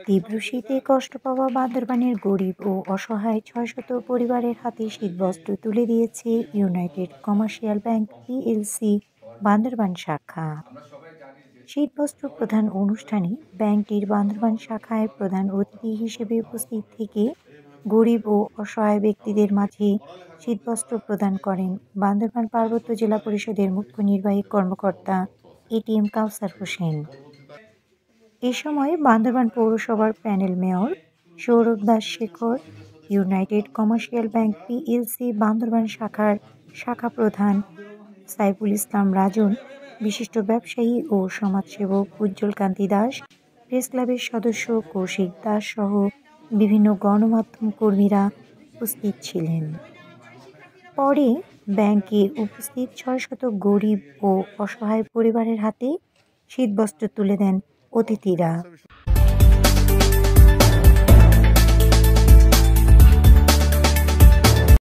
তীব্র শীতে কষ্ট পাওয়া বান্দরবানের গরিব ও অসহায় ৬০০ পরিবারের হাতে শীতবস্ত্র তুলে দিয়েছে United Commercial Bank PLC Bandarban শাখা। আমরা সবাই জানি যে শীতবস্ত্র প্রদান অনুষ্ঠানে ব্যাংকটির বান্দরবান শাখায় প্রধান অতিথি হিসেবে উপস্থিত থেকে গরিব ও অসহায় ব্যক্তিদের মাঝে শীতবস্ত্র প্রদান করেন বান্দরবান পার্বত্য জেলা পরিষদের মুখ্য নির্বাহী কর্মকর্তা এটিএম কাউসার হোসেন। এ সময় বান্দরবান পৌরসভার panel mayor Sourav Das Shekhar, United Commercial Bank PLC Bandarban শাখার শাখা প্রধান সাইফুল ইসলাম রাজন, বিশিষ্ট ব্যবসায়ী ও সমাজসেবক উজ্জ্বল কান্তি দাস, প্রেস ক্লাবের সদস্য কৌশিক দাস সহ বিভিন্ন গণমাধ্যম কর্মীরা উপস্থিত ছিলেন। পরে ব্যাংকে উপস্থিত ৬০০ গরিব ও অসহায় পরিবারের হাতে শীতবস্ত্র তুলে দেন অতিথিরা।